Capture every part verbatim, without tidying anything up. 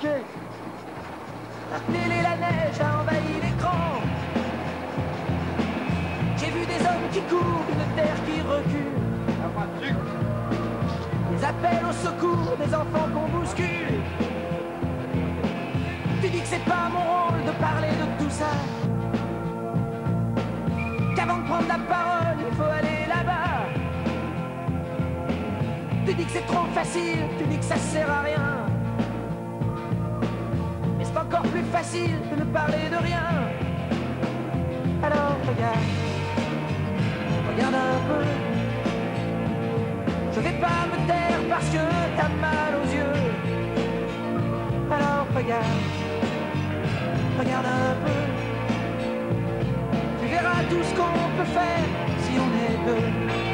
bloqué. La télé, la neige a envahi l'écran. J'ai vu des hommes qui courent, une terre qui recule. Des appels au secours, des enfants qu'on bouscule. Tu dis que c'est pas mon rôle de parler de tout ça, qu'avant de prendre la parole, il faut aller là-bas. Tu dis que c'est trop facile, tu dis que ça sert à rien. Mais c'est encore plus facile de ne parler de rien. Alors regarde, regarde un peu. Je vais pas me taire parce que t'as mal aux yeux. Alors regarde, regarde un peu. Tu verras tout ce qu'on peut faire si on est deux.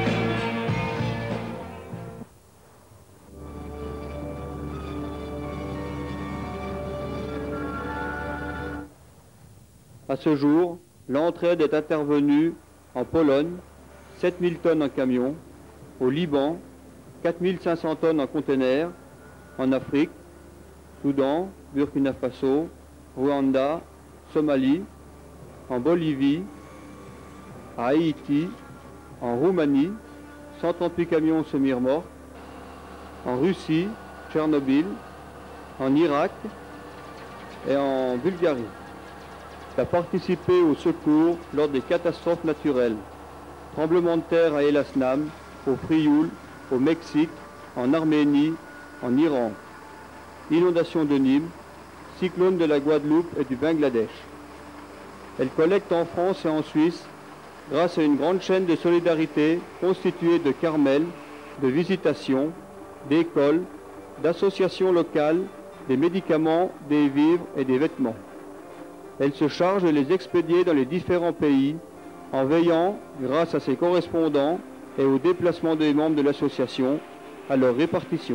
À ce jour, l'entraide est intervenue en Pologne, sept mille tonnes en camion, au Liban, quatre mille cinq cents tonnes en conteneurs, en Afrique, Soudan, Burkina Faso, Rwanda, Somalie, en Bolivie, à Haïti, en Roumanie, cent trente-huit camions semi-remorques, en Russie, Tchernobyl, en Irak et en Bulgarie. A participé au secours lors des catastrophes naturelles, tremblements de terre à El Asnam, au Frioul, au Mexique, en Arménie, en Iran, inondations de Nîmes, cyclone de la Guadeloupe et du Bangladesh. Elle collecte en France et en Suisse grâce à une grande chaîne de solidarité constituée de Carmel, de visitations, d'écoles, d'associations locales, des médicaments, des vivres et des vêtements. Elle se charge de les expédier dans les différents pays en veillant, grâce à ses correspondants et au déplacement des membres de l'association, à leur répartition.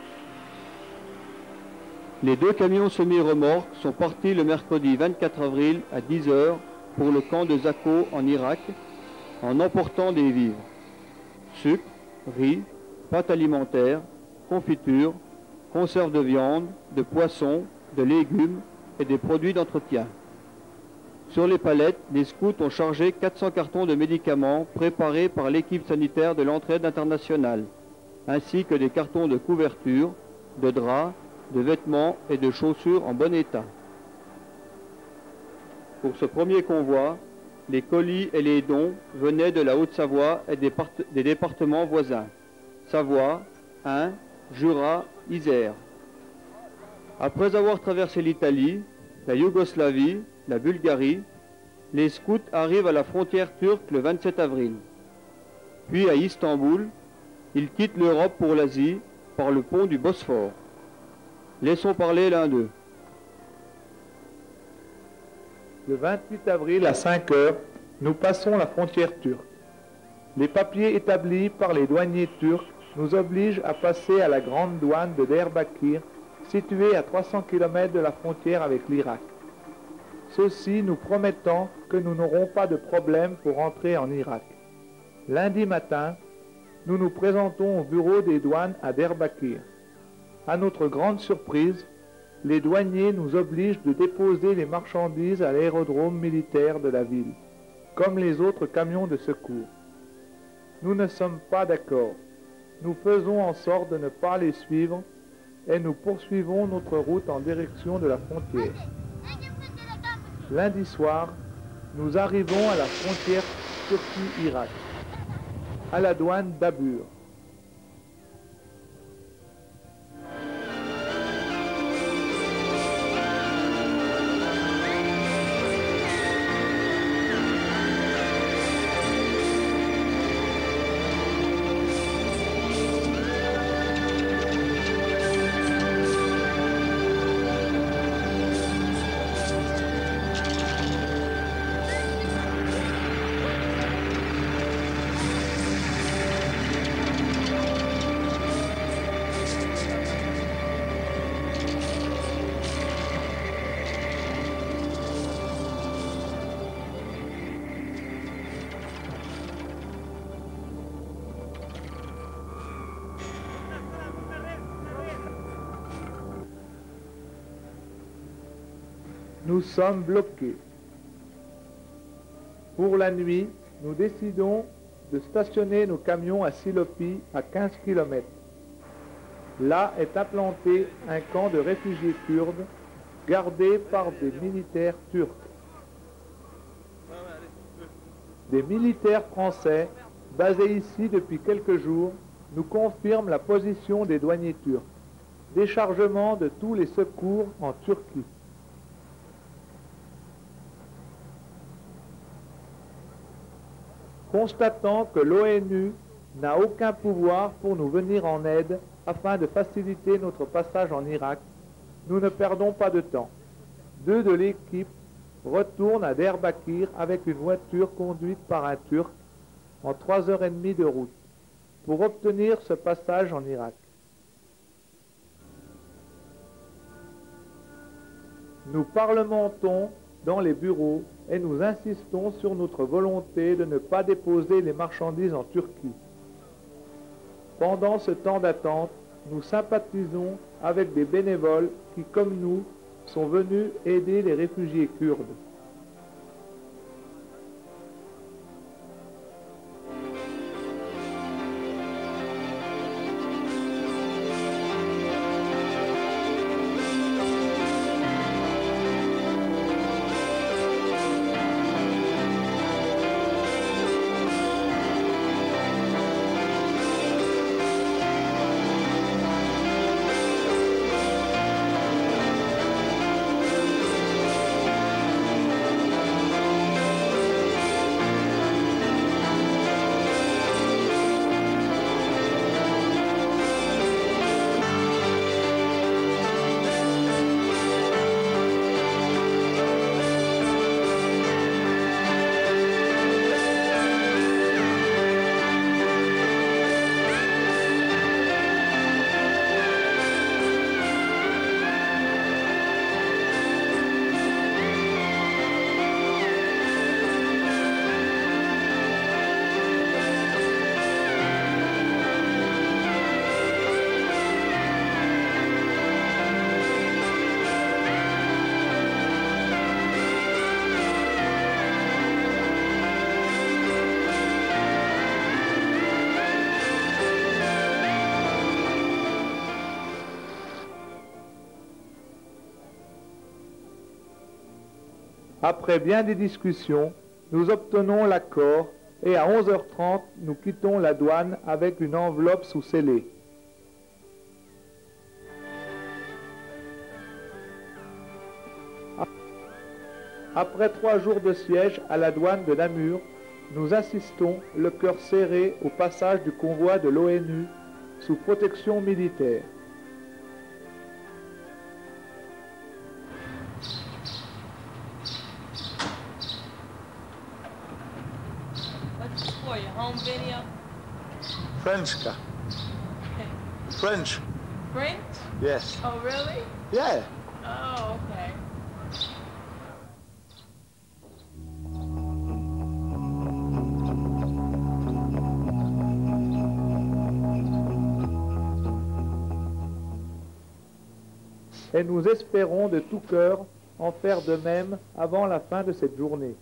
Les deux camions semi-remorques sont partis le mercredi vingt-quatre avril à dix heures pour le camp de Zako en Irak en emportant des vivres, sucre, riz, pâtes alimentaires, confitures, conserves de viande, de poisson, de légumes et des produits d'entretien. Sur les palettes, les scouts ont chargé quatre cents cartons de médicaments préparés par l'équipe sanitaire de l'entraide internationale, ainsi que des cartons de couverture, de draps, de vêtements et de chaussures en bon état. Pour ce premier convoi, les colis et les dons venaient de la Haute-Savoie et des, des départements voisins, Savoie, Ain, Jura, Isère. Après avoir traversé l'Italie, la Yougoslavie, la Bulgarie, les scouts arrivent à la frontière turque le vingt-sept avril. Puis à Istanbul, ils quittent l'Europe pour l'Asie par le pont du Bosphore. Laissons parler l'un d'eux. Le vingt-huit avril à cinq heures, nous passons la frontière turque. Les papiers établis par les douaniers turcs nous obligent à passer à la grande douane de Diyarbakir, située à trois cents kilomètres de la frontière avec l'Irak. Ceci nous promettant que nous n'aurons pas de problème pour entrer en Irak. Lundi matin, nous nous présentons au bureau des douanes à Diyarbakir. À notre grande surprise, les douaniers nous obligent de déposer les marchandises à l'aérodrome militaire de la ville, comme les autres camions de secours. Nous ne sommes pas d'accord. Nous faisons en sorte de ne pas les suivre et nous poursuivons notre route en direction de la frontière. Lundi soir, nous arrivons à la frontière Turquie-Irak, à la douane d'Abur. nous sommes bloqués. Pour la nuit, nous décidons de stationner nos camions à Silopi, à quinze kilomètres. Là est implanté un camp de réfugiés kurdes gardé par des militaires turcs. Des militaires français basés ici depuis quelques jours nous confirment la position des douaniers turcs. Déchargement de tous les secours en Turquie. Constatant que l'O N U n'a aucun pouvoir pour nous venir en aide afin de faciliter notre passage en Irak, nous ne perdons pas de temps. Deux de l'équipe retournent à Diyarbakir avec une voiture conduite par un Turc en trois heures et demie de route pour obtenir ce passage en Irak. Nous parlementons dans les bureaux et nous insistons sur notre volonté de ne pas déposer les marchandises en Turquie. Pendant ce temps d'attente, nous sympathisons avec des bénévoles qui, comme nous, sont venus aider les réfugiés kurdes. Après bien des discussions, nous obtenons l'accord et à onze heures trente, nous quittons la douane avec une enveloppe sous scellée. Après trois jours de siège à la douane de Namur, nous assistons, le cœur serré, au passage du convoi de l'O N U sous protection militaire. For your home video? French guy. French. French? Yes. Oh, really? Yeah. Oh, okay. Et nous espérons de tout cœur en faire de même avant la fin de cette journée.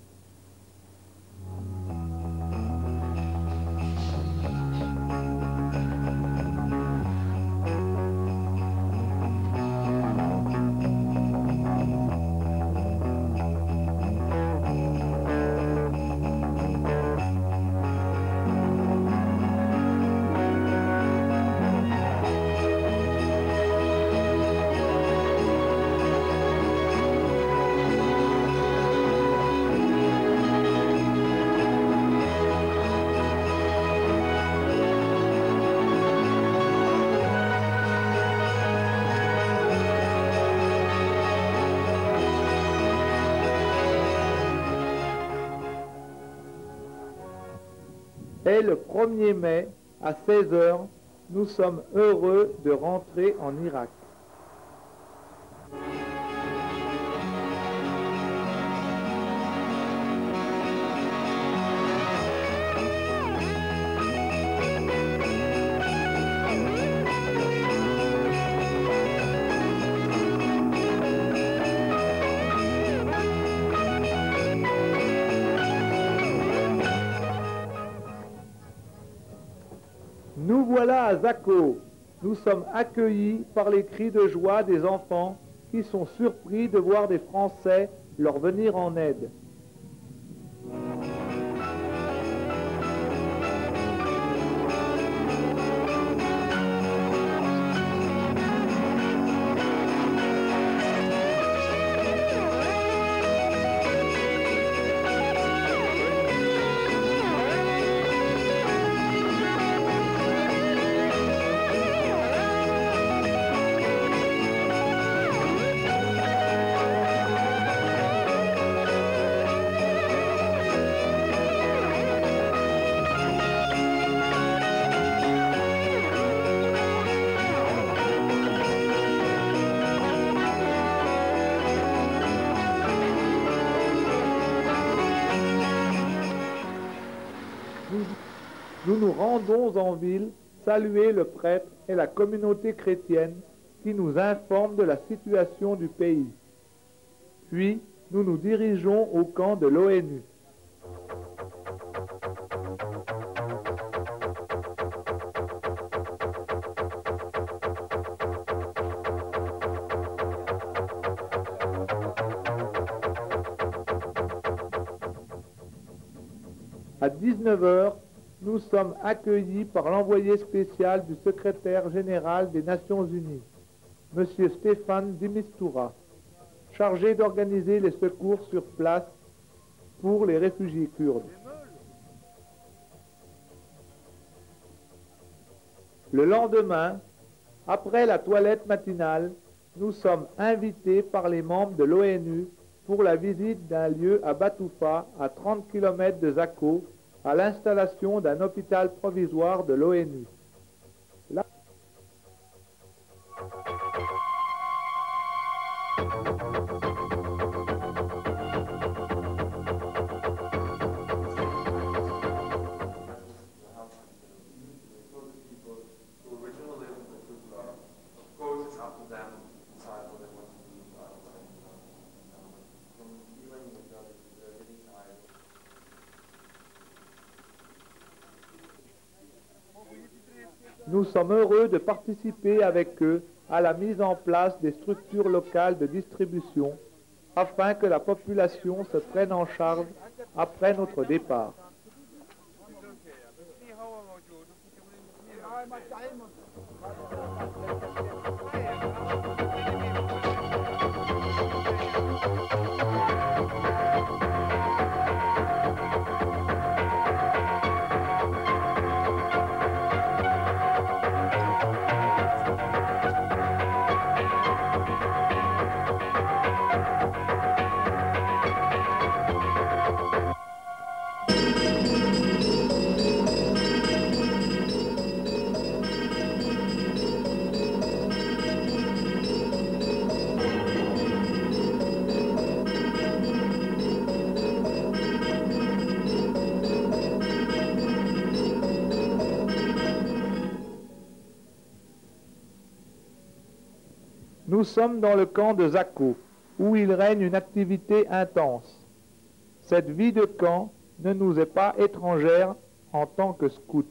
Et le premier mai, à seize heures, nous sommes heureux de rentrer en Irak. voilà à Zako. Nous sommes accueillis par les cris de joie des enfants qui sont surpris de voir des Français leur venir en aide. Nous nous rendons en ville saluer le prêtre et la communauté chrétienne qui nous informent de la situation du pays. Puis, nous nous dirigeons au camp de l'ONU. À dix-neuf heures, nous sommes accueillis par l'envoyé spécial du secrétaire général des Nations Unies, M. Stéphane de Mistura, chargé d'organiser les secours sur place pour les réfugiés kurdes. Le lendemain, après la toilette matinale, nous sommes invités par les membres de l'ONU pour la visite d'un lieu à Batoufa, à trente kilomètres de Zako, à l'installation d'un hôpital provisoire de l'ONU. Là... Nous sommes heureux de participer avec eux à la mise en place des structures locales de distribution afin que la population se prenne en charge après notre départ. Nous sommes dans le camp de Zako, où il règne une activité intense. Cette vie de camp ne nous est pas étrangère en tant que scouts.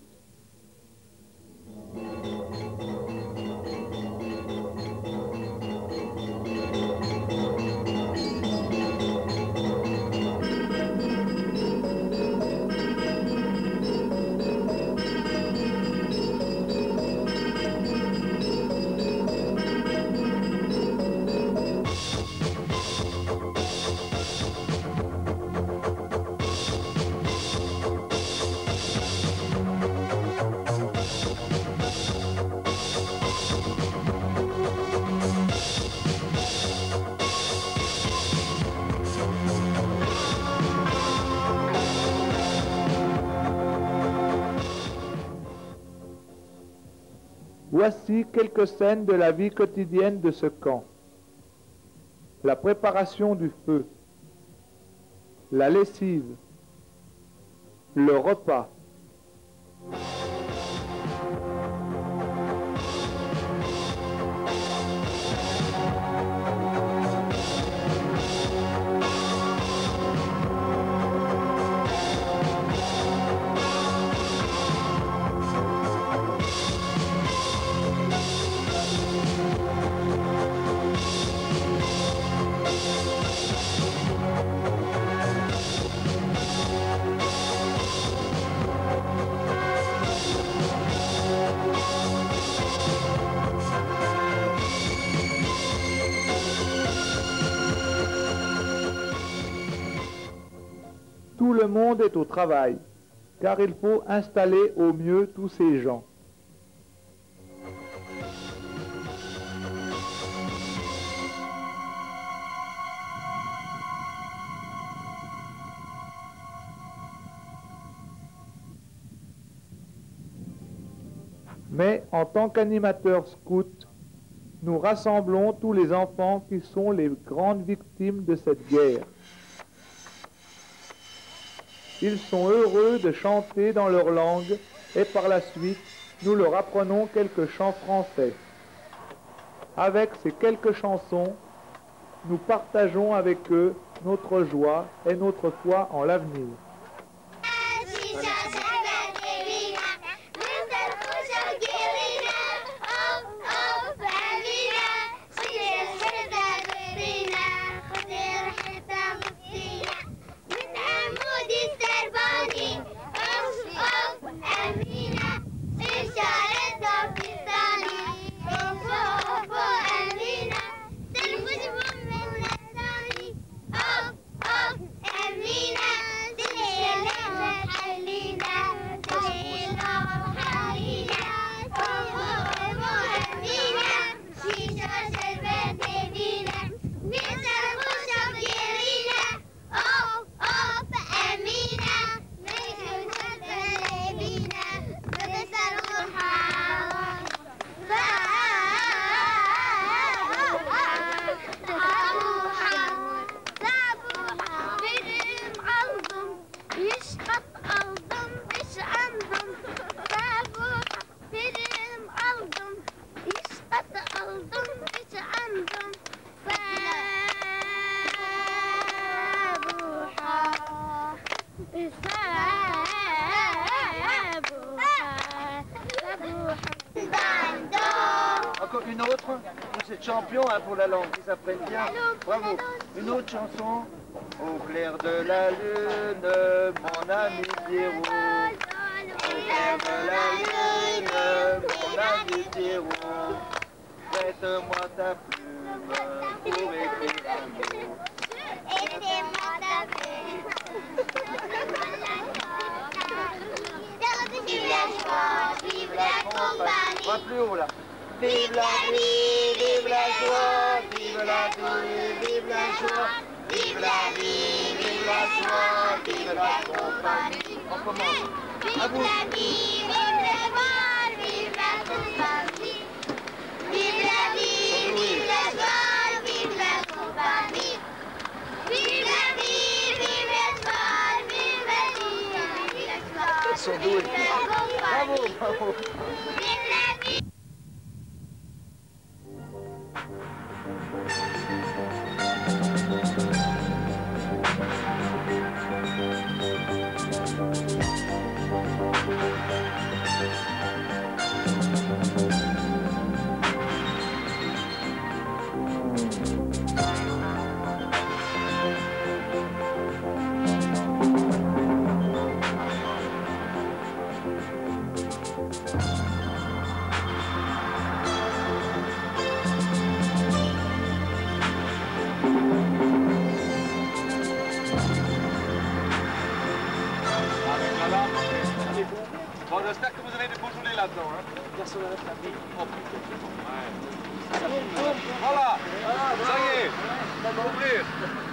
Voici quelques scènes de la vie quotidienne de ce camp. La préparation du feu, la lessive, le repas. Tout le monde est au travail, car il faut installer au mieux tous ces gens. Mais en tant qu'animateurs scouts, nous rassemblons tous les enfants qui sont les grandes victimes de cette guerre. Ils sont heureux de chanter dans leur langue et par la suite, nous leur apprenons quelques chants français. Avec ces quelques chansons, nous partageons avec eux notre joie et notre foi en l'avenir. Encore une autre, vous êtes champion hein, pour la langue, ils apprennent bien. Bravo. Une autre chanson. Au clair de la lune, mon ami Pierrot. Au clair de la lune, mon ami Pierrot. Prête-moi ta plume pour écrire un mot. Aidez-moi ta plume. Vive la joie, vive la compagnie. Va plus haut là. Vive la vie, vive la joie, vive la vie, vive la joie. Vive la vie, vive la joie, vive la compagnie. On commence. À vous. Vive la vie, vive la joie, vive la compagnie. Vive la vie, vive la joie, vive la compagnie. Vive la vie, vive la joie, vive la vie, vive la joie. Elles sont douées. Bravo, bravo. Vive la vie. Bon, j'espère que vous avez des beaux journées là-dedans. Hein. Voilà, ça y est, ouvrir.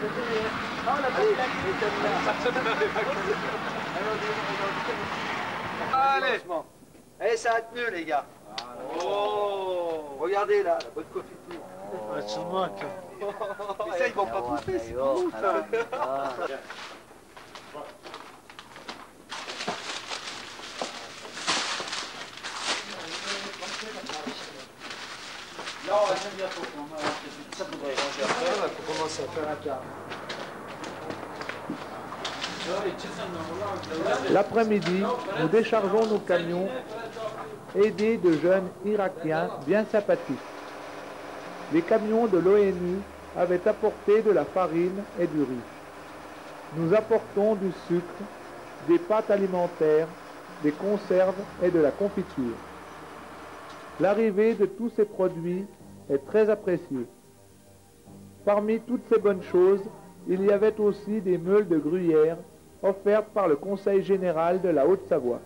Allez. Eh, ça a tenu les gars. Oh. Regardez là, la bonne confiture. Ouais, tu te moques. Mais ça, ils vont pas bouffer, c'est pour vous, ça. Non, j'aime bien pour qu'on ça faudrait ranger après, pour commencer à faire un quart. L'après-midi, nous déchargeons nos camions, aidés de jeunes Irakiens bien sympathiques. Les camions de l'O N U avaient apporté de la farine et du riz. Nous apportons du sucre, des pâtes alimentaires, des conserves et de la confiture. L'arrivée de tous ces produits est très appréciée. Parmi toutes ces bonnes choses, il y avait aussi des meules de gruyère offerte par le Conseil général de la Haute-Savoie.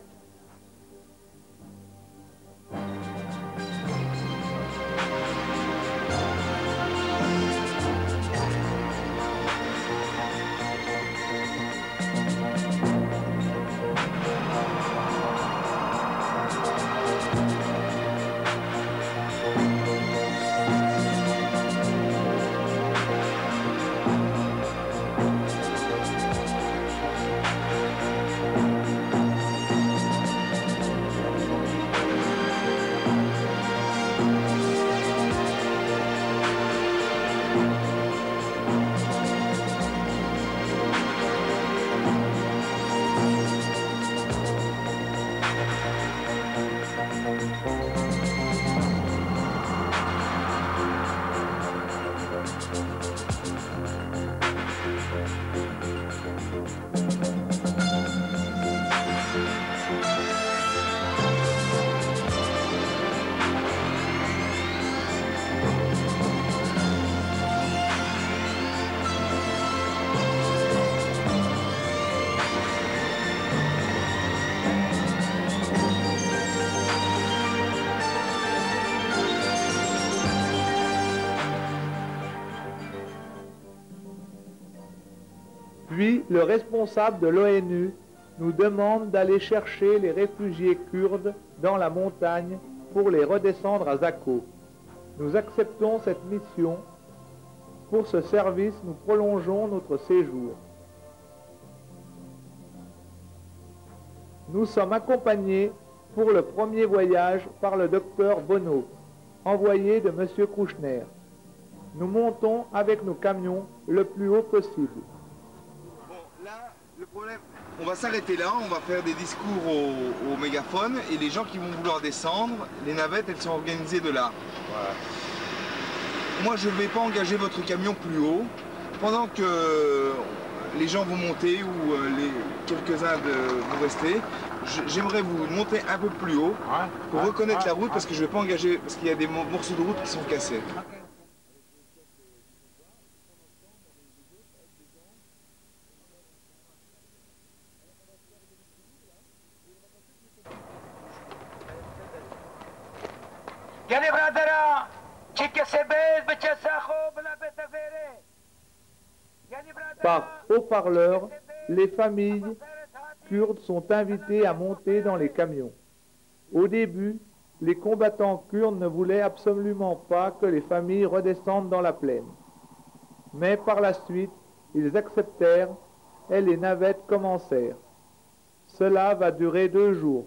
Puis, le responsable de l'O N U nous demande d'aller chercher les réfugiés kurdes dans la montagne pour les redescendre à Zako. Nous acceptons cette mission. Pour ce service, nous prolongeons notre séjour. Nous sommes accompagnés pour le premier voyage par le docteur Bonneau, envoyé de M. Kouchner. Nous montons avec nos camions le plus haut possible. Là, le problème, on va s'arrêter là, on va faire des discours au, au mégaphone et les gens qui vont vouloir descendre, les navettes, elles sont organisées de là. Voilà. Moi, je ne vais pas engager votre camion plus haut. Pendant que les gens vont monter ou les, quelques-uns vont rester, j'aimerais vous monter un peu plus haut pour ouais, reconnaître ouais, la route ouais. Parce que je ne vais pas engager, parce qu'il y a des morceaux de route qui sont cassés. Okay. Par haut-parleur, les familles kurdes sont invitées à monter dans les camions. Au début, les combattants kurdes ne voulaient absolument pas que les familles redescendent dans la plaine. Mais par la suite, ils acceptèrent et les navettes commencèrent. Cela va durer deux jours.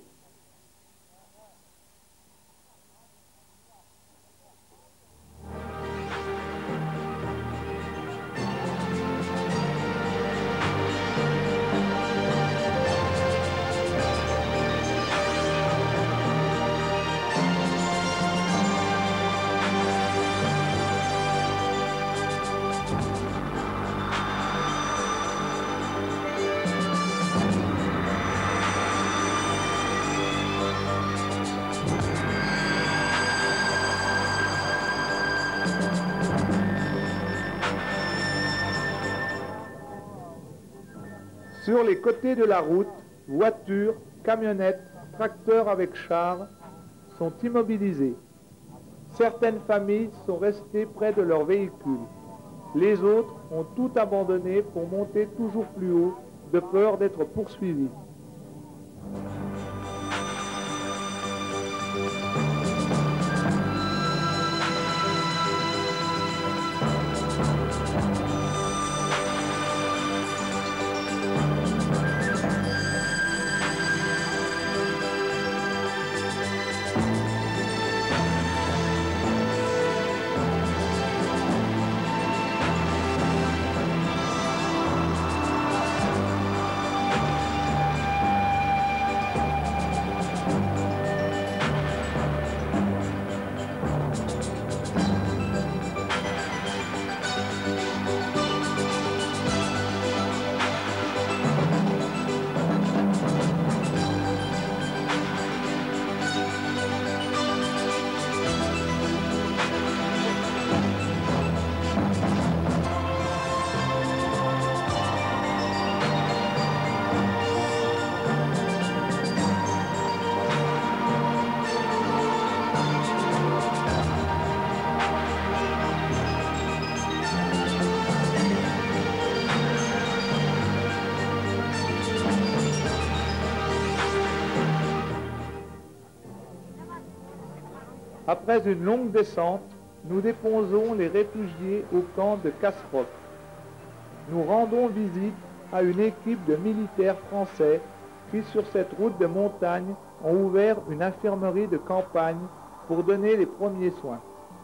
Sur les côtés de la route, voitures, camionnettes, tracteurs avec chars sont immobilisés. Certaines familles sont restées près de leurs véhicules. Les autres ont tout abandonné pour monter toujours plus haut, de peur d'être poursuivis. Après une longue descente, nous déposons les réfugiés au camp de Kasserok. Nous rendons visite à une équipe de militaires français qui, sur cette route de montagne, ont ouvert une infirmerie de campagne pour donner les premiers soins.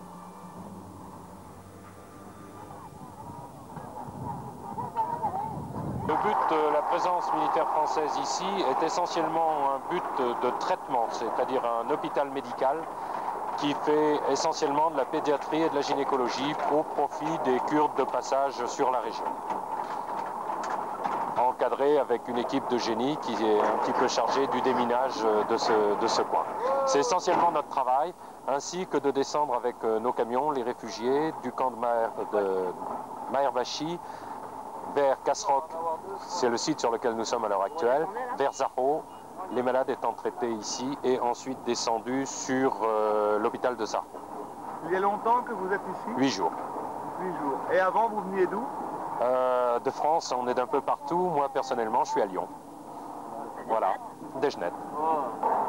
Le but de la présence militaire française ici est essentiellement un but de traitement, c'est-à-dire un hôpital médical qui fait essentiellement de la pédiatrie et de la gynécologie au profit des Kurdes de passage sur la région. Encadré avec une équipe de génie qui est un petit peu chargée du déminage de ce, de ce coin. C'est essentiellement notre travail, ainsi que de descendre avec nos camions, les réfugiés, du camp de Maher, de Maherbachi vers Kasserok, c'est le site sur lequel nous sommes à l'heure actuelle, vers Zaho, les malades étant traités ici, et ensuite descendus sur euh, l'hôpital de Zaho. Il y a longtemps que vous êtes ici? Huit jours. Huit jours. Et avant, vous veniez d'où? euh, De France, on est d'un peu partout. Moi, personnellement, je suis à Lyon. Voilà, Dejnet. Oh.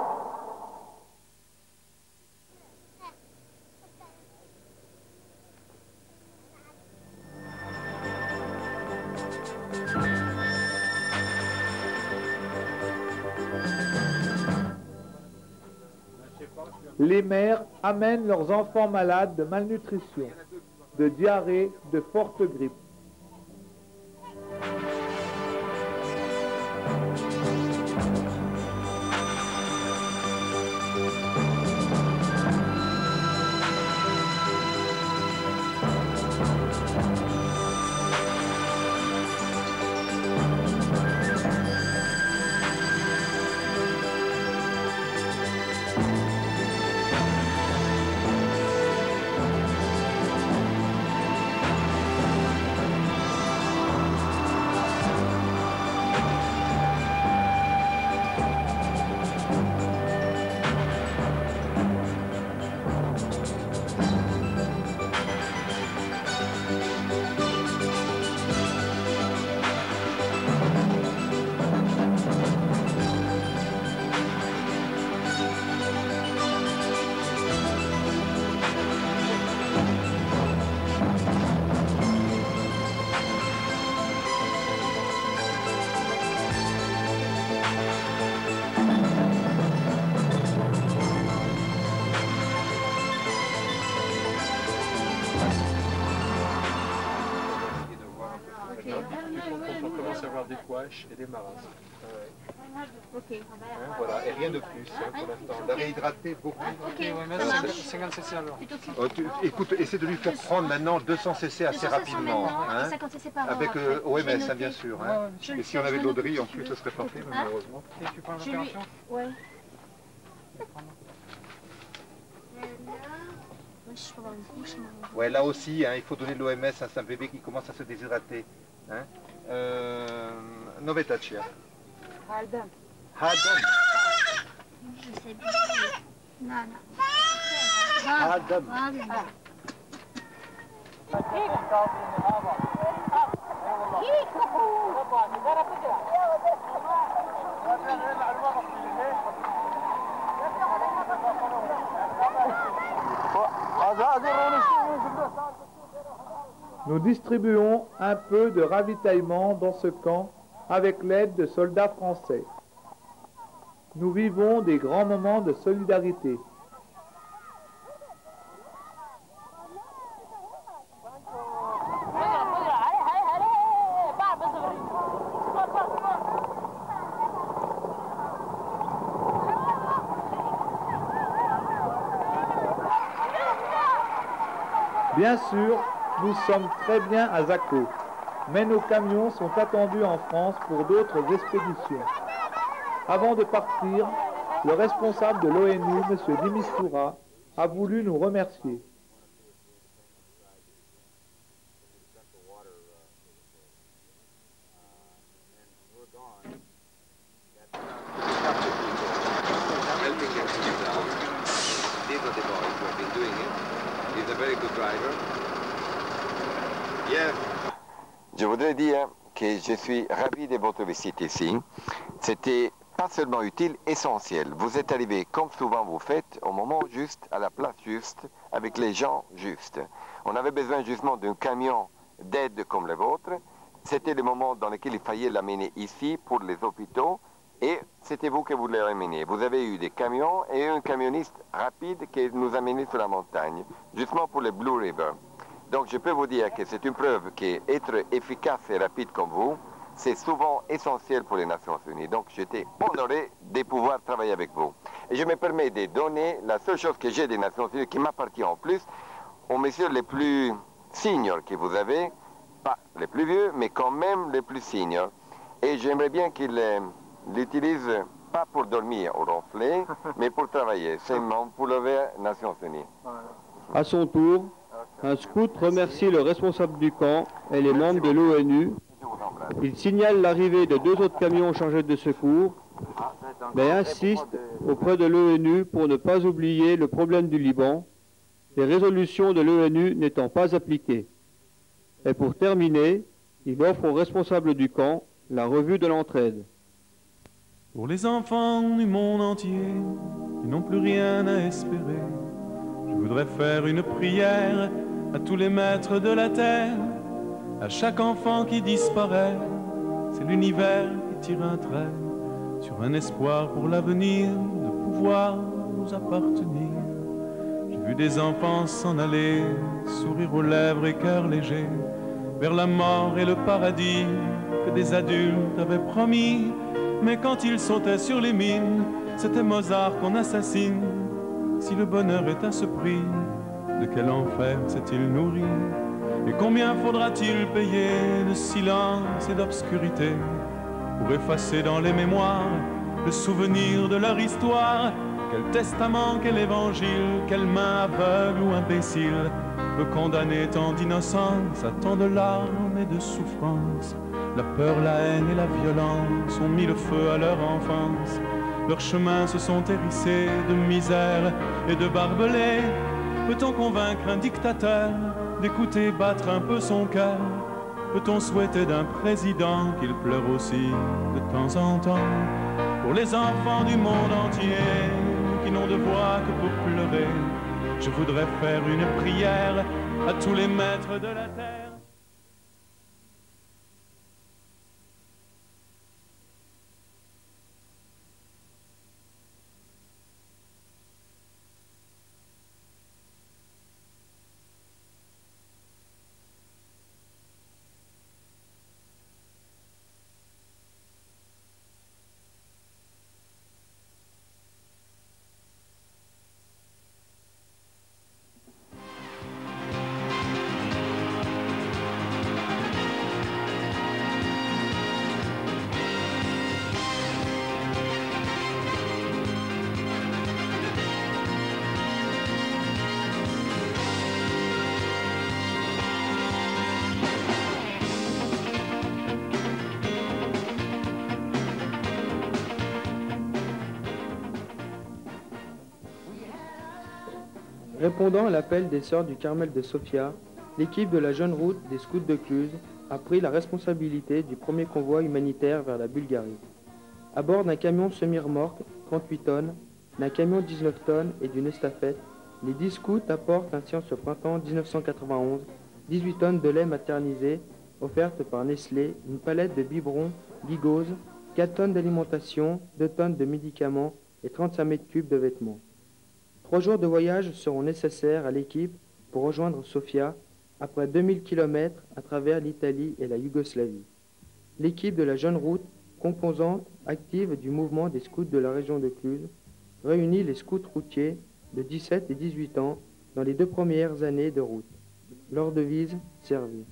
Les mères amènent leurs enfants malades de malnutrition, de diarrhée, de forte grippe. Des couaches et des marasmes. Euh, okay. hein, voilà, et rien de plus hein, pour l'instant. La réhydrater beaucoup. Ok, ouais, mais cinquante cc alors. Oh, tu, écoute, essaie de lui faire prendre maintenant deux cents cc assez rapidement. Hein, cinquante cc par avec euh, O M S, hein, bien sûr. Hein. Ouais, et si on avait de l'eau de riz en plus, ce serait parfait, mais malheureusement. Et tu prends l'opération? Ouais. Ouais, là aussi, hein, il faut donner de l'O M S à un bébé qui commence à se déshydrater. Hein. Euh, Novetachia. Haldam. Haldam. Je sais plus. Non, non. Haldam. Nous distribuons un peu de ravitaillement dans ce camp avec l'aide de soldats français. Nous vivons des grands moments de solidarité. Bien sûr, nous sommes très bien à Zaho, mais nos camions sont attendus en France pour d'autres expéditions. Avant de partir, le responsable de l'O N U, M. Dimistoura, a voulu nous remercier. Je voudrais dire que je suis ravi de votre visite ici. C'était pas seulement utile, essentiel. Vous êtes arrivé, comme souvent vous faites, au moment juste, à la place juste, avec les gens justes. On avait besoin justement d'un camion d'aide comme le vôtre. C'était le moment dans lequel il fallait l'amener ici pour les hôpitaux. Et c'était vous que vous les ramenez. Vous avez eu des camions et un camionniste rapide qui nous a menés sur la montagne, justement pour le Blue River. Donc je peux vous dire que c'est une preuve qu'être efficace et rapide comme vous, c'est souvent essentiel pour les Nations Unies. Donc j'étais honoré de pouvoir travailler avec vous. Et je me permets de donner la seule chose que j'ai des Nations Unies qui m'appartient en plus aux messieurs les plus seniors que vous avez, pas les plus vieux, mais quand même les plus seniors. Et j'aimerais bien qu'ils euh, l'utilisent pas pour dormir au ronflet, mais pour travailler. C'est mon pullover Nations Unies. À son tour, un scout remercie le responsable du camp et les membres de l'ONU. Il signale l'arrivée de deux autres camions chargés de secours, mais insiste auprès de l'ONU pour ne pas oublier le problème du Liban, les résolutions de l'ONU n'étant pas appliquées. Et pour terminer, il offre aux responsables du camp la revue de l'entraide. Pour les enfants du monde entier qui n'ont plus rien à espérer, je voudrais faire une prière à tous les maîtres de la terre, à chaque enfant qui disparaît. C'est l'univers qui tire un trait sur un espoir pour l'avenir de pouvoir nous appartenir. J'ai vu des enfants s'en aller, sourire aux lèvres et cœur léger, vers la mort et le paradis que des adultes avaient promis. Mais quand ils sautaient sur les mines, c'était Mozart qu'on assassine. Si le bonheur est à ce prix, de quel enfer s'est-il nourri? Et combien faudra-t-il payer de silence et d'obscurité pour effacer dans les mémoires le souvenir de leur histoire? Quel testament, quel évangile, quelle main aveugle ou imbécile peut condamner tant d'innocence à tant de larmes et de souffrances? La peur, la haine et la violence ont mis le feu à leur enfance. Leurs chemins se sont hérissés de misère et de barbelés. Peut-on convaincre un dictateur d'écouter battre un peu son cœur? Peut-on souhaiter d'un président qu'il pleure aussi de temps en temps pour les enfants du monde entier qui n'ont de voix que pour pleurer? Je voudrais faire une prière à tous les maîtres de la terre. Répondant à l'appel des sœurs du Carmel de Sofia, l'équipe de la Jeune Route des Scouts de Cluse a pris la responsabilité du premier convoi humanitaire vers la Bulgarie. À bord d'un camion semi-remorque, trente-huit tonnes, d'un camion dix-neuf tonnes et d'une estafette, les dix scouts apportent ainsi en ce printemps mille neuf cent quatre-vingt-onze dix-huit tonnes de lait maternisé offerte par Nestlé, une palette de biberons Ligose, quatre tonnes d'alimentation, deux tonnes de médicaments et trente-cinq mètres cubes de vêtements. Trois jours de voyage seront nécessaires à l'équipe pour rejoindre Sofia après deux mille kilomètres à travers l'Italie et la Yougoslavie. L'équipe de la Jeune Route, composante active du mouvement des scouts de la région de Cluse, réunit les scouts routiers de dix-sept et dix-huit ans dans les deux premières années de route. Leur devise, servir.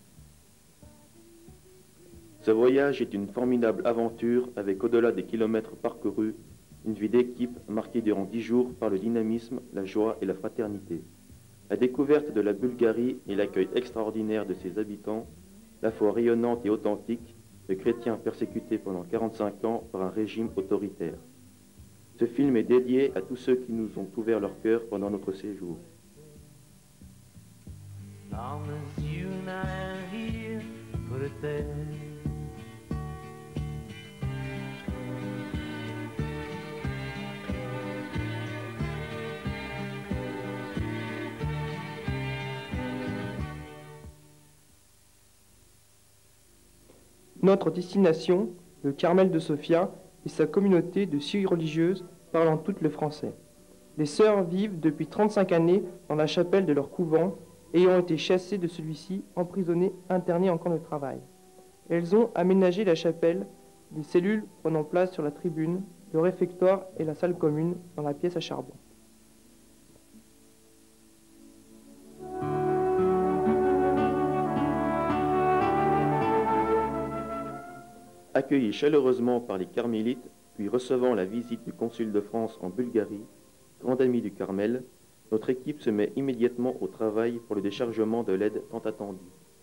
Ce voyage est une formidable aventure avec, au-delà des kilomètres parcourus, une vie d'équipe marquée durant dix jours par le dynamisme, la joie et la fraternité. La découverte de la Bulgarie et l'accueil extraordinaire de ses habitants, la foi rayonnante et authentique de chrétiens persécutés pendant quarante-cinq ans par un régime autoritaire. Ce film est dédié à tous ceux qui nous ont ouvert leur cœur pendant notre séjour. Long as you and I are here, put it there. Notre destination, le Carmel de Sofia et sa communauté de six religieuses parlant toutes le français. Les sœurs vivent depuis trente-cinq années dans la chapelle de leur couvent, ayant été chassées de celui-ci, emprisonnées, internées en camp de travail. Elles ont aménagé la chapelle, des cellules prenant place sur la tribune, le réfectoire et la salle commune dans la pièce à charbon. Accueillis chaleureusement par les carmélites, puis recevant la visite du consul de France en Bulgarie, grand ami du Carmel, notre équipe se met immédiatement au travail pour le déchargement de l'aide tant attendue.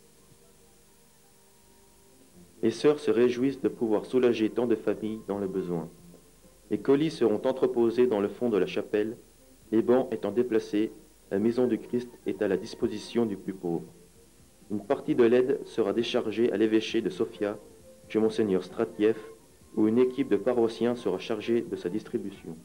Les sœurs se réjouissent de pouvoir soulager tant de familles dans le besoin. Les colis seront entreposés dans le fond de la chapelle, les bancs étant déplacés, la maison du Christ est à la disposition du plus pauvre. Une partie de l'aide sera déchargée à l'évêché de Sofia, chez Monseigneur Stratiev, où une équipe de paroissiens sera chargée de sa distribution.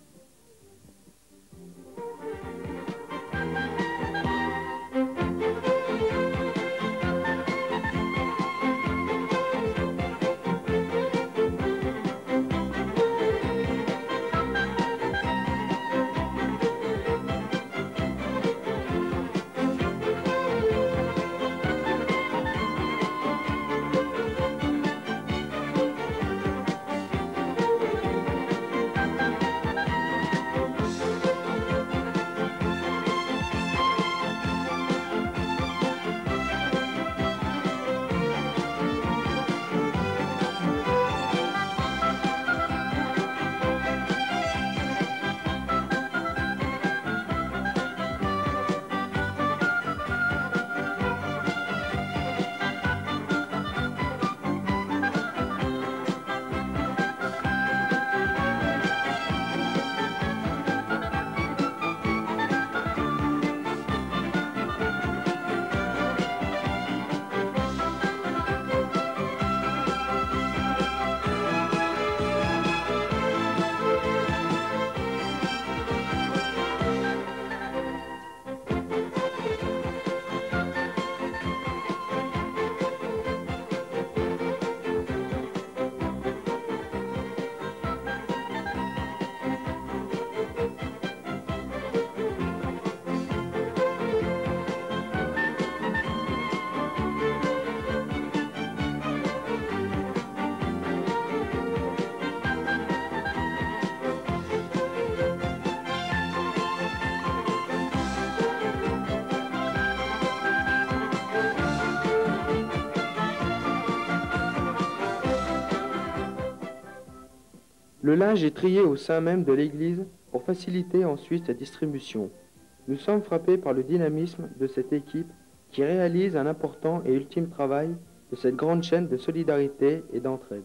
Le linge est trié au sein même de l'église pour faciliter ensuite sa distribution. Nous sommes frappés par le dynamisme de cette équipe qui réalise un important et ultime travail de cette grande chaîne de solidarité et d'entraide.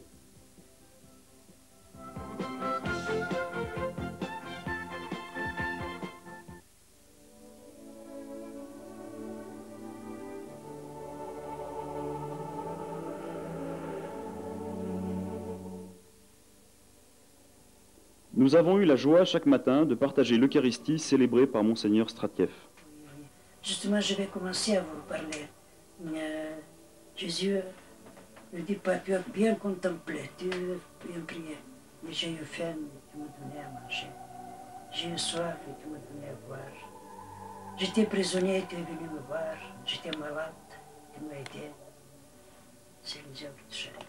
Nous avons eu la joie chaque matin de partager l'Eucharistie célébrée par Monseigneur Stratiev. Justement, je vais commencer à vous parler. Euh, Jésus, le dit pas, tu as bien contemplé, tu as bien prié. Mais j'ai eu faim et tu m'as donné à manger. J'ai eu soif et tu m'as donné à boire. J'étais prisonnier et tu es venu me voir. J'étais malade, tu m'as aidé. C'est les œuvres de charité.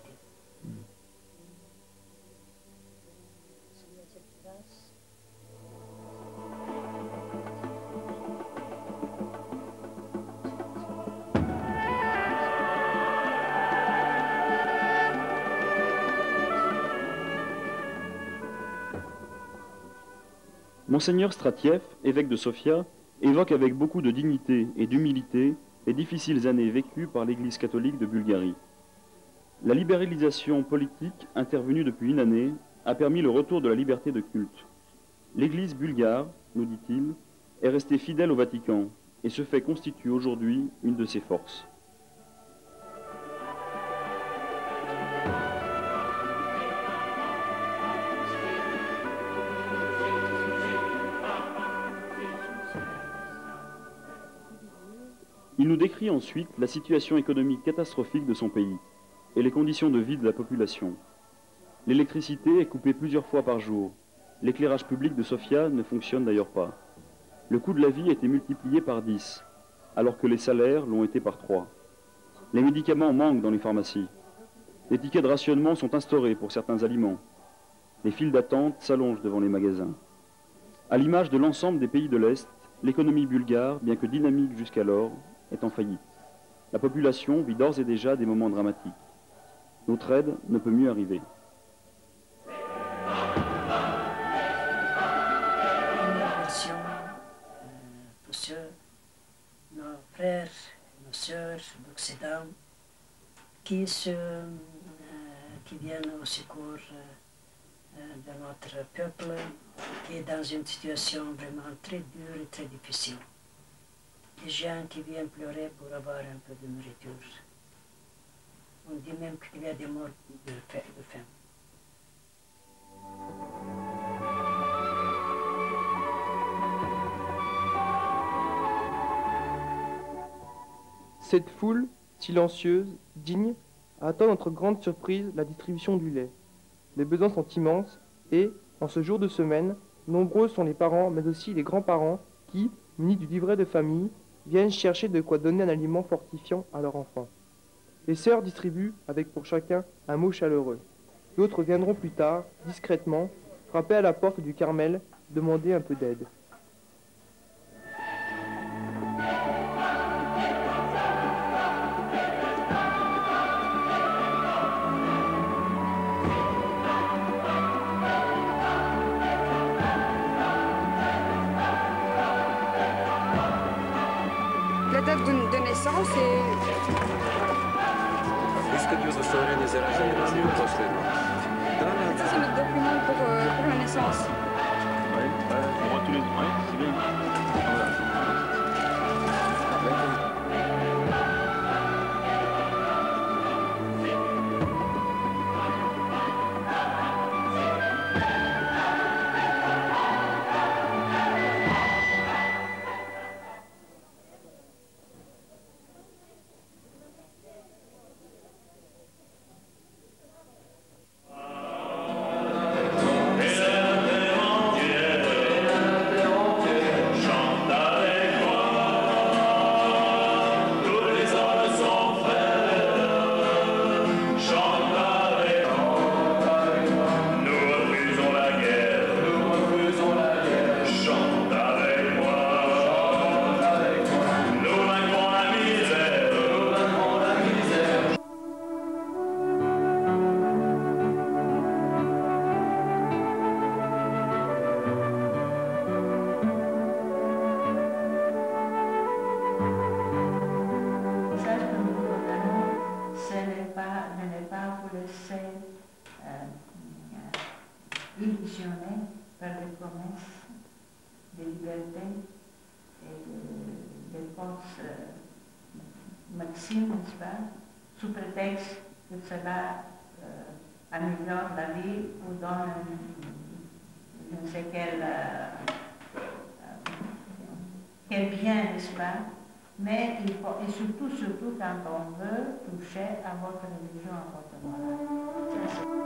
Monseigneur Stratiev, évêque de Sofia, évoque avec beaucoup de dignité et d'humilité les difficiles années vécues par l'Église catholique de Bulgarie. La libéralisation politique intervenue depuis une année a permis le retour de la liberté de culte. L'Église bulgare, nous dit-il, est restée fidèle au Vatican et ce fait constitue aujourd'hui une de ses forces. Il nous décrit ensuite la situation économique catastrophique de son pays. et les conditions de vie de la population. L'électricité est coupée plusieurs fois par jour. L'éclairage public de Sofia ne fonctionne d'ailleurs pas. Le coût de la vie a été multiplié par dix, alors que les salaires l'ont été par trois. Les médicaments manquent dans les pharmacies. Les tickets de rationnement sont instaurés pour certains aliments. Les files d'attente s'allongent devant les magasins. À l'image de l'ensemble des pays de l'Est, l'économie bulgare, bien que dynamique jusqu'alors, est en faillite. La population vit d'ores et déjà des moments dramatiques. Notre aide ne peut mieux arriver. Pour ceux, nos frères, nos sœurs d'Occident, qui, se, euh, qui viennent au secours euh, de notre peuple, qui est dans une situation vraiment très dure et très difficile. Des gens qui viennent pleurer pour avoir un peu de nourriture. On dit même qu'il y a des morts de faim. Cette foule, silencieuse, digne, attend notre grande surprise la distribution du lait. Les besoins sont immenses et, en ce jour de semaine, nombreux sont les parents, mais aussi les grands-parents qui, munis du livret de famille, viennent chercher de quoi donner un aliment fortifiant à leur enfant. Les sœurs distribuent, avec pour chacun un mot chaleureux. D'autres viendront plus tard, discrètement, frapper à la porte du Carmel, demander un peu d'aide. La date de, de naissance et... Est-ce que tu veux sauver des éradications последнего? Ça, c'est notre document pour, euh, pour la naissance. Oui, ouais, on voit tous les... Ouais, c'est bien. Voilà. Illusionné par les promesses de liberté et de, de fausses euh, maximes, n'est-ce pas, sous prétexte que cela euh, améliore la vie ou donne je ne sais quel, euh, euh, quel bien, n'est-ce pas, mais il faut, et surtout, surtout quand on veut toucher à votre religion, à votre morale.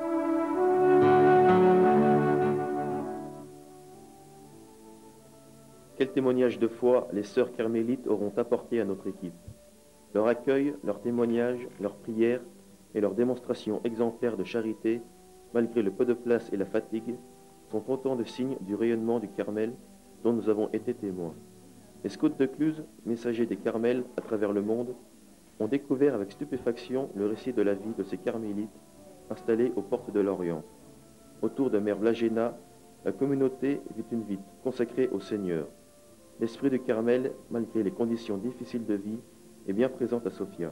Quel témoignage de foi les sœurs carmélites auront apporté à notre équipe. Leur accueil, leur témoignage, leurs prières et leur démonstration exemplaire de charité, malgré le peu de place et la fatigue, sont autant de signes du rayonnement du Carmel dont nous avons été témoins. Les scouts de Cluse, messagers des Carmels à travers le monde, ont découvert avec stupéfaction le récit de la vie de ces carmélites installés aux portes de l'Orient. Autour de Mère Blagéna, la communauté vit une vie consacrée au Seigneur. L'esprit du Carmel, malgré les conditions difficiles de vie, est bien présent à Sofia.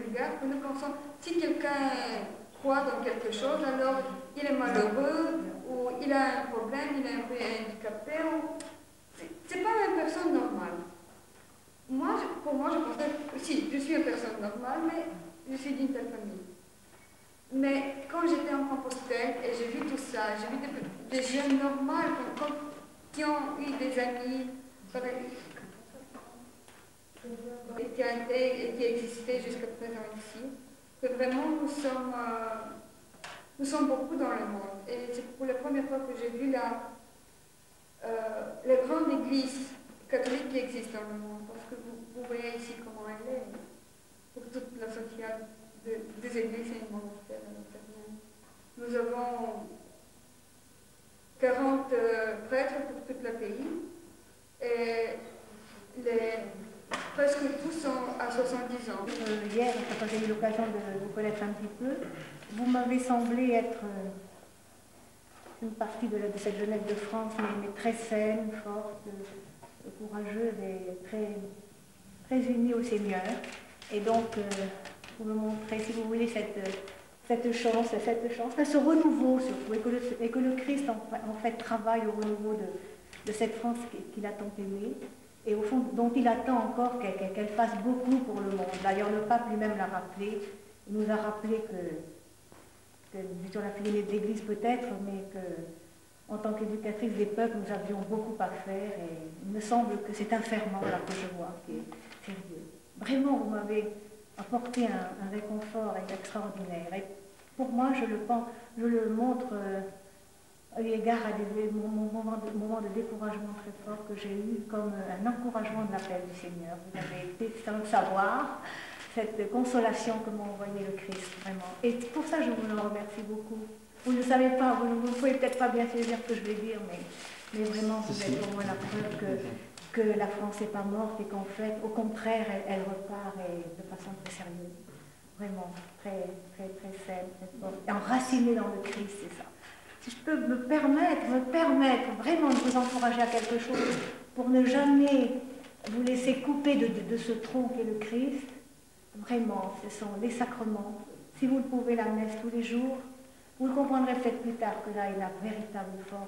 bulgare que nous pensons, si quelqu'un croit dans quelque chose, alors il est malheureux, ou il a un problème, il est un peu handicapé, ou... c'est pas une personne normale. Moi, je, pour moi, je pensais, si, je suis une personne normale, mais je suis d'une telle famille. Mais quand j'étais en Compostelle et j'ai vu tout ça, j'ai vu des, des jeunes normales comme, comme, qui ont eu des amis, et qui, a été, et qui existaient jusqu'à présent ici, que vraiment nous sommes, euh, nous sommes beaucoup dans le monde. Et c'est pour la première fois que j'ai vu la, euh, les grandes églises catholiques qui existent dans le monde, parce que vous, vous voyez ici comment elle est, pour toute la sociale de, des églises et des monastères. Nous avons quarante euh, prêtres pour tout le pays, et les, presque tous sont à soixante-dix ans. Euh, hier, quand j'ai eu l'occasion de vous connaître un petit peu, vous m'avez semblé être euh, une partie de, de cette jeunesse de France, mais, mais très saine, forte, euh, courageuse et très, très unie au Seigneur. Et donc, euh, vous me montrez, si vous voulez, cette, cette chance, cette chance, ce renouveau surtout, et que le, et que le Christ en, en fait travaille au renouveau de, de cette France qu'il a tant aimée, et au fond dont il attend encore qu'elle qu'elle fasse beaucoup pour le monde. D'ailleurs, le pape lui-même l'a rappelé, il nous a rappelé que, que nous étions la fille des églises peut-être, mais que, en tant qu'éducatrice des peuples, nous avions beaucoup à faire, et il me semble que c'est un ferment là que je vois, qui est sérieux. Vraiment, vous m'avez apporté un, un réconfort extraordinaire. Et pour moi, je le, pense, je le montre euh, à l'égard à des moments de, moments de découragement très forts que j'ai eu comme un encouragement de l'appel du Seigneur. Vous avez été, sans le savoir, cette consolation que m'a envoyé le Christ, vraiment. Et pour ça, je vous en remercie beaucoup. Vous ne savez pas, vous ne pouvez peut-être pas bien saisir ce que je vais dire, mais, mais vraiment, vous êtes pour moi la preuve que, que la France n'est pas morte et qu'en fait, au contraire, elle, elle repart et de façon très sérieuse. Vraiment, très, très, très saine, très forte. Et enracinée dans le Christ, c'est ça. Si je peux me permettre, me permettre vraiment de vous encourager à quelque chose pour ne jamais vous laisser couper de, de, de ce tronc qu'est le Christ, vraiment, ce sont les sacrements. Si vous le pouvez, la messe tous les jours, vous le comprendrez peut-être plus tard que là, il a véritable force.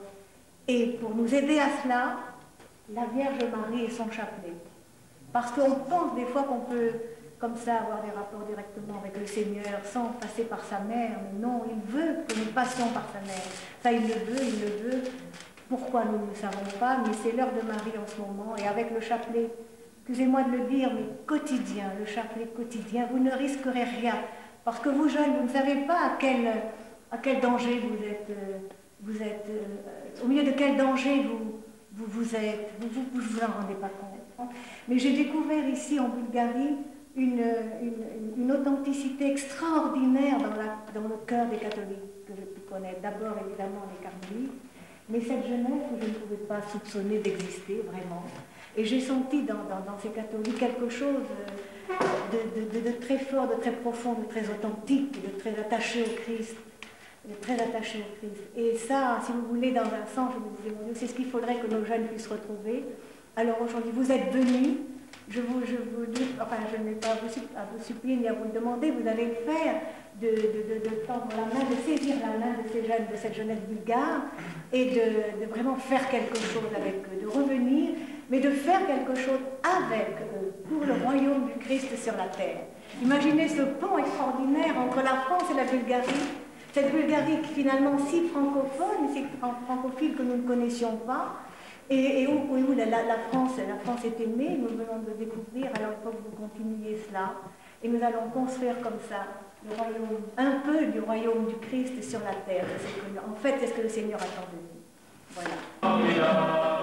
Et pour nous aider à cela, la Vierge Marie et son chapelet. Parce qu'on pense des fois qu'on peut, comme ça, avoir des rapports directement avec le Seigneur sans passer par sa mère. Mais non, il veut que nous passions par sa mère. Ça, il le veut, il le veut. Pourquoi nous ne le savons pas, mais c'est l'heure de Marie en ce moment. Et avec le chapelet, excusez-moi de le dire, mais quotidien, le chapelet quotidien, vous ne risquerez rien. Parce que vous, jeunes, vous ne savez pas à quel, à quel danger vous êtes, euh, vous êtes euh, au milieu de quel danger vous, vous, vous êtes, vous vous, vous vous en rendez pas compte. Mais j'ai découvert ici en Bulgarie une, une, une authenticité extraordinaire dans, la, dans le cœur des catholiques que j'ai pu connaître. D'abord, évidemment, les carmélites, mais cette jeunesse que je ne pouvais pas soupçonner d'exister, vraiment. Et j'ai senti dans, dans, dans ces catholiques quelque chose de, de, de, de très fort, de très profond, de très authentique, de très attaché au Christ. De très attaché au Christ. Et ça, si vous voulez, dans un sens, je me disais, mon Dieu, c'est ce qu'il faudrait que nos jeunes puissent retrouver. Alors aujourd'hui, vous êtes venus, je vous, je vous dis, enfin, je n'ai pas à vous, à vous supplier ni à vous le demander, vous allez le faire, de, de, de, de tendre la main, de saisir la main de ces jeunes, de cette jeunesse bulgare, et de, de vraiment faire quelque chose avec eux, de revenir, mais de faire quelque chose avec eux, pour le royaume du Christ sur la terre. Imaginez ce pont extraordinaire entre la France et la Bulgarie, cette Bulgarie qui finalement si francophone, si francophile que nous ne connaissions pas, et, et où, où la, la, France, la France est aimée, nous venons de découvrir, alors il faut que vous continuiez cela, et nous allons construire comme ça le royaume, un peu du royaume du Christ sur la terre. Que, en fait, c'est ce que le Seigneur attend de nous. Voilà.